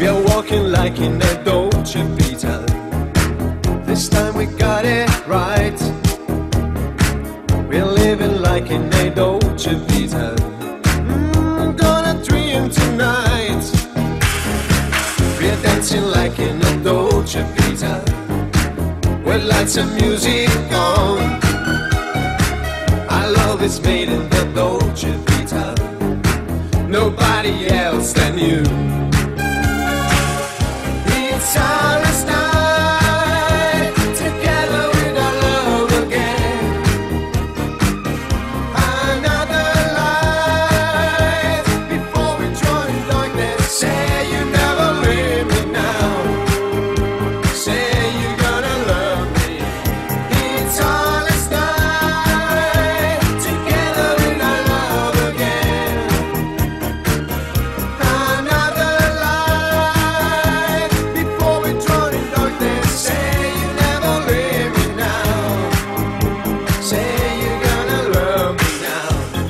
We are walking like in a Dolce Vita. This time we got it right. We're living like in a Dolce Vita. Gonna dream tonight. We're dancing like in a Dolce Vita. With lights and music on. Our love is made in the Dolce Vita. Nobody else than you. It's our last night together with our love again. Another life before we join darkness. Say you never leave me now. Say you're gonna love me. It's our last night together with our love again. Another life before we drown in darkness. Say you never leave me now. Say you're gonna love me now.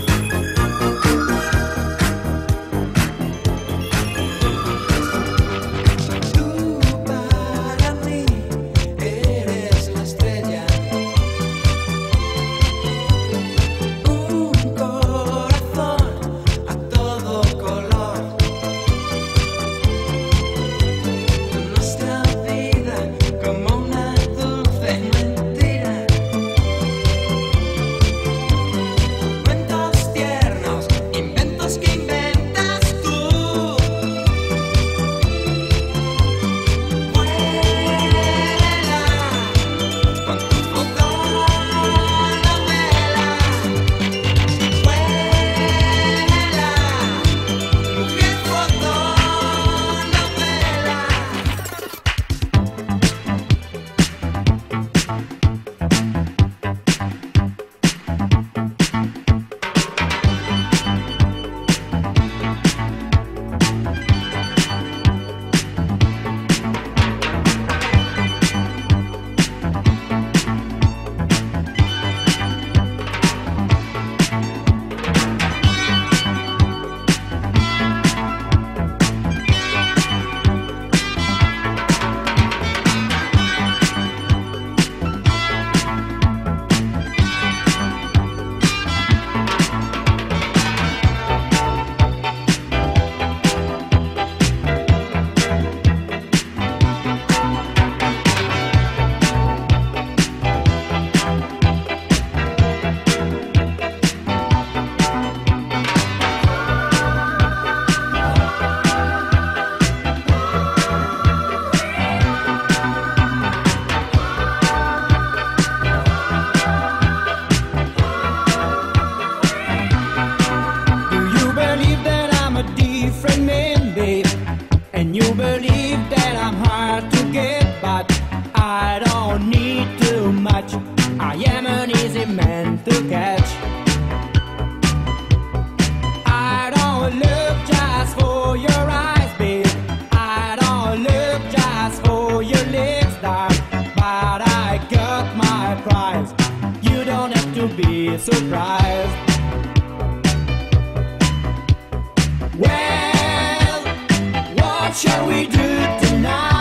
Tú para mí eres la estrella, un corazón a todo color. Nuestra vida como una dulce mentira. Cuentos tiernos, inventos que inventas tú. Vuela con tu fotonovela. Vuela, mujer fotonovela. Do you believe that I'm a different man, babe? And you believe that I'm hard to get, but I don't need too much. I am an easy man to catch. I don't look just for your eyes, babe. I don't look just for your lips, dark. But I got my prize. You don't have to be surprised. Well, what shall we do tonight?